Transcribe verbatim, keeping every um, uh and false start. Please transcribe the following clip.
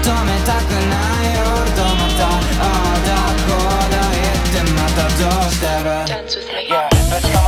止めたくない夜とまたああだこうだ言ってまたどうしてる Dance with me. Yeah, let's go.